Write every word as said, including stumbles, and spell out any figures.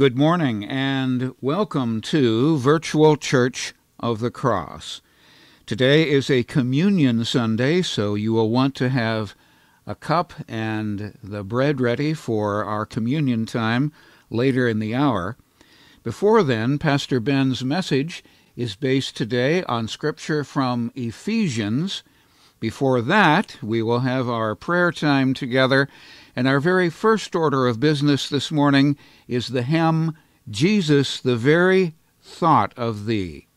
Good morning and welcome to Virtual Church of the Cross. Today is a Communion Sunday, so you will want to have a cup and the bread ready for our communion time later in the hour. Before then, Pastor Ben's message is based today on Scripture from Ephesians. Before that, we will have our prayer time together, and our very first order of business this morning is the hymn, Jesus, the Very Thought of Thee.